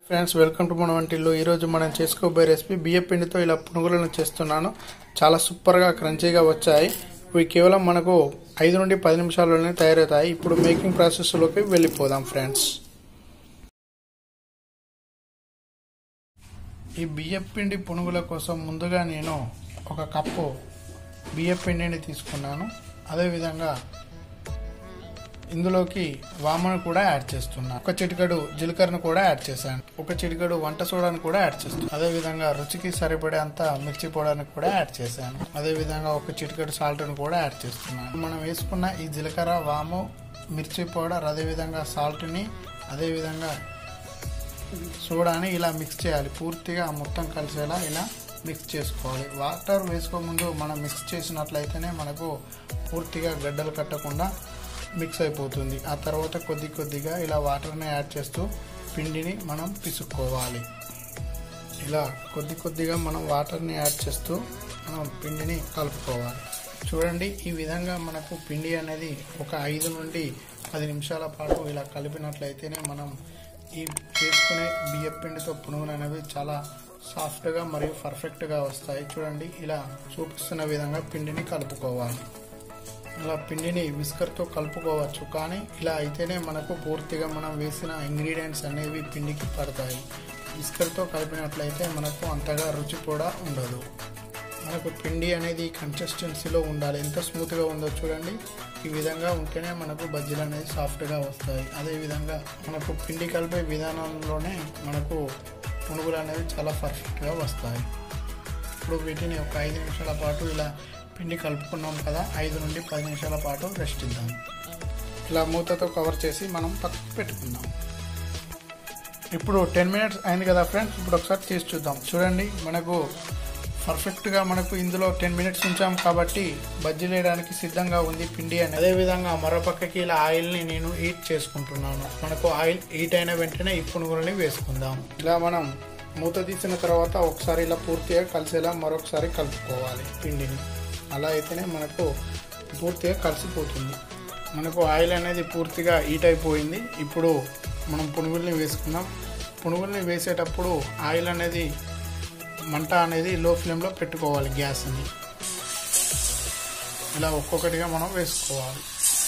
Friends welcome to మన వంటిల్లు. ఈరోజు మనం చేసుకోబోయే రెసిపీ బియ్య పిండితో ఇలా పునుగులను చేస్తున్నాను. చాలా సూపర్గా క్రంచీగా వచ్చాయి. ఇవి కేవలం మనకు 5 నుండి 10 నిమిషాల్లోనే తయారవుతాయి. ఇప్పుడు మేకింగ్ ప్రాసెస్లోకి వెళ్ళిపోదాం ఫ్రెండ్స్. ఈ బియ్య పిండి పునుగుల కోసం ముందుగా నేను 1 కప్పు బియ్య పిండిని తీసుకున్నాను. అదేవిధంగా ఇందులోకి వామను కూడా యాడ్ చేస్తున్నాను. 1 చిటికెడు జీలకర్రను కూడా యాడ్ చేశాను. 1 చిటికెడు వంట సోడాను కూడా యాడ్ చేస్తున్నాను. అదే విధంగా రుచికి సరిపడే అంత మిర్చి పౌడర్ని కూడా యాడ్ చేశాను. అదే విధంగా 1 చిటికెడు సాల్ట్ ను కూడా యాడ్ చేస్తున్నాను. మనం వేసుకున్న ఈ జీలకర్ర, వాము, మిర్చి పౌడర్, అదే విధంగా సాల్ట్ ని, అదే విధంగా సోడాని ఇలా మిక్స్ చేయాలి. పూర్తిగా మొత్తం కలిసేలా ఇలా మిక్స్ చేసుకోవాలి. వాటర్ వేసుకోముందు మనం మిక్స్ చేసినట్లయితేనే మనకు పూర్తిగా గడ్డలు కట్టకుండా మిక్స్ అయిపోతుంది. ఆ తర్వాత కొద్ది కొద్దిగా ఇలా వాటర్ని యాడ్ చేస్తూ పిండిని మనం పిసుక్కోవాలి. ఇలా కొద్ది కొద్దిగా మనం వాటర్ని యాడ్ చేస్తూ మనం పిండిని కలుపుకోవాలి. చూడండి, ఈ విధంగా మనకు పిండి అనేది ఒక 5 నుండి 10 నిమిషాల పాటు ఇలా కలిపినట్లయితేనే మనం ఈ చేసుకునే బియ్య పిండితో పునుగులు అనేవి చాలా సాఫ్ట్గా మరియు పర్ఫెక్ట్గా వస్తాయి. చూడండి, ఇలా చూపిస్తున్న విధంగా పిండిని కలుపుకోవాలి. ఇలా పిండిని విస్కర్తో కలుపుకోవచ్చు, కానీ ఇలా అయితేనే మనకు పూర్తిగా మనం వేసిన ఇంగ్రీడియంట్స్ అనేవి పిండికి పడతాయి. విస్కర్తో కలిపినట్లయితే మనకు అంతగా రుచి కూడా ఉండదు. మనకు పిండి అనేది కన్సిస్టెన్సీలో ఉండాలి. ఎంత స్మూత్గా ఉందో చూడండి. ఈ విధంగా ఉంటేనే మనకు బజ్జీలు అనేది సాఫ్ట్గా వస్తాయి. అదేవిధంగా మనకు పిండి కలిపే విధానంలోనే మనకు పునుగులు అనేవి చాలా పర్ఫెక్ట్గా వస్తాయి. ఇప్పుడు వీటిని ఒక 5 నిమిషాల పాటు ఇలా పిండి కలుపుకున్నాం కదా, 5 నుండి 10 నిమిషాల పాటు రెస్ట్ ఇద్దాం. ఇలా మూతతో కవర్ చేసి మనం పక్కకు పెట్టుకుందాం. ఇప్పుడు 10 మినిట్స్ అయింది కదా ఫ్రెండ్స్. ఇప్పుడు ఒకసారి తీసి చూద్దాం. చూడండి, మనకు పర్ఫెక్ట్గా మనకు ఇందులో 10 మినిట్స్ ఉంచాం కాబట్టి బజ్జీలు వేయడానికి సిద్ధంగా ఉంది పిండి అని. అదేవిధంగా మరో పక్కకి ఇలా ఆయిల్ని నేను హీట్ చేసుకుంటున్నాను. మనకు ఆయిల్ హీట్ అయిన వెంటనే ఈ పునుగులని వేసుకుందాం. ఇలా మనం మూత తీసిన తర్వాత ఒకసారి ఇలా పూర్తిగా కలిసేలా మరొకసారి కలుపుకోవాలి పిండిని. అలా అయితేనే మనకు పూర్తిగా కలిసిపోతుంది. మనకు ఆయిల్ అనేది పూర్తిగా హీట్ అయిపోయింది. ఇప్పుడు మనం పునుగుల్ని వేసుకున్నాం. పునుగుల్ని వేసేటప్పుడు ఆయిల్ అనేది మంట అనేది లో ఫ్లేమ్లో పెట్టుకోవాలి. గ్యాస్ని ఇలా ఒక్కొక్కటిగా మనం వేసుకోవాలి.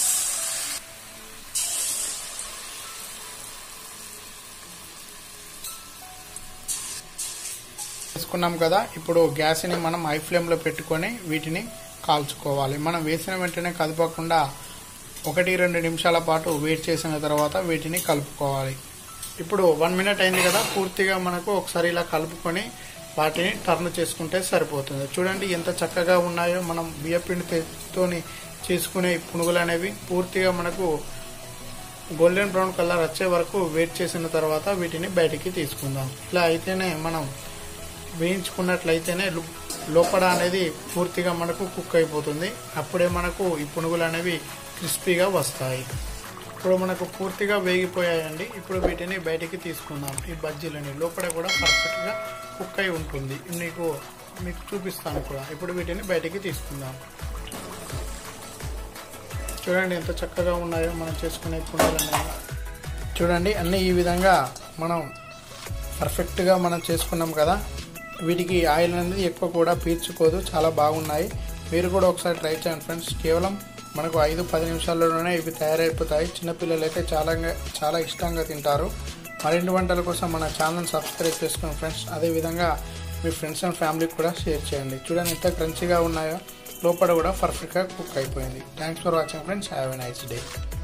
వేసుకున్నాం కదా, ఇప్పుడు గ్యాస్ని మనం హై ఫ్లేమ్లో పెట్టుకొని వీటిని కాల్చుకోవాలి. మనం వేసిన వెంటనే కదపకుండా 1-2 నిమిషాల పాటు వెయిట్ చేసిన తర్వాత వీటిని కలుపుకోవాలి. ఇప్పుడు 1 మినిట్ అయింది కదా, పూర్తిగా మనకు ఒకసారి ఇలా కలుపుకొని వాటిని టర్న్ చేసుకుంటే సరిపోతుంది. చూడండి ఎంత చక్కగా ఉన్నాయో. మనం బియ్యపిండితో చేసుకునే పునుగులు అనేవి పూర్తిగా మనకు గోల్డెన్ బ్రౌన్ కలర్ వచ్చే వరకు వెయిట్ చేసిన తర్వాత వీటిని బయటికి తీసుకుందాం. ఇలా అయితేనే మనం వేయించుకున్నట్లయితేనే లోపల అనేది పూర్తిగా మనకు కుక్ అయిపోతుంది. అప్పుడే మనకు ఈ పునుగులు అనేవి క్రిస్పీగా వస్తాయి. ఇప్పుడు మనకు పూర్తిగా వేగిపోయాయండి. ఇప్పుడు వీటిని బయటికి తీసుకుందాం. ఈ బజ్జీలని లోపల కూడా పర్ఫెక్ట్గా కుక్ అయి ఉంటుంది. మీకు చూపిస్తాను కూడా. ఇప్పుడు వీటిని బయటికి తీసుకుందాం. చూడండి ఎంత చక్కగా ఉన్నాయో మనం చేసుకునే పునుగులు అనేవి. చూడండి, అన్నీ ఈ విధంగా మనం పర్ఫెక్ట్గా మనం చేసుకున్నాం కదా. వీటికి ఆయిల్ అనేది ఎక్కువ కూడా పీల్చుకోదు. చాలా బాగున్నాయి. మీరు కూడా ఒకసారి ట్రై చేయండి ఫ్రెండ్స్. కేవలం మనకు 5-10 నిమిషాల్లోనే ఇవి తయారైపోతాయి. చిన్నపిల్లలు అయితే చాలా ఇష్టంగా తింటారు. మరిన్ని వంటల కోసం మన ఛానల్ సబ్స్క్రైబ్ చేసుకోండి ఫ్రెండ్స్. అదేవిధంగా మీ ఫ్రెండ్స్ అండ్ ఫ్యామిలీకి కూడా షేర్ చేయండి. చూడండి ఎంత క్రంచీగా ఉన్నాయో. లోపల కూడా పర్ఫెక్ట్గా కుక్ అయిపోయింది. Thanks for watching friends. Have a nice day.